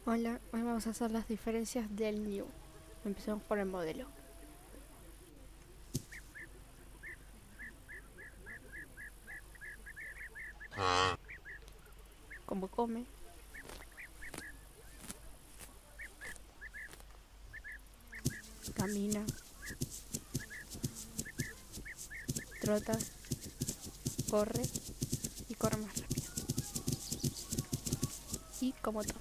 Hola, hoy vamos a hacer las diferencias del New. Empecemos por el modelo. Cómo come, camina, trota, corre y corre más rápido. Y cómo toma.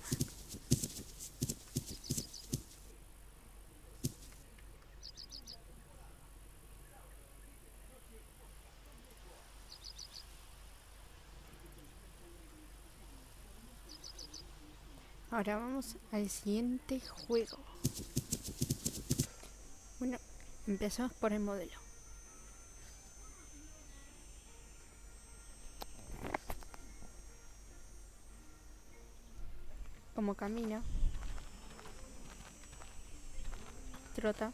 Ahora vamos al siguiente juego. Bueno, empezamos por el modelo. Cómo camina, trota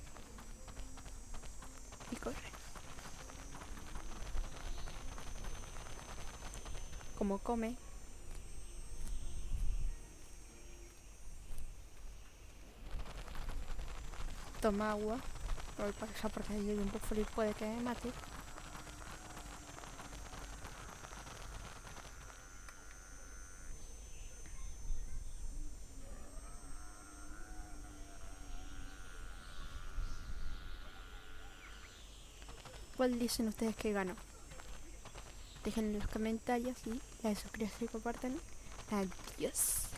y corre. Cómo come, toma agua. Voy para allá porque hay un búfalo y puede que me mate. ¿Cuál dicen ustedes que ganó? Déjenlo en los comentarios y la suscribirse y compartan. Adiós.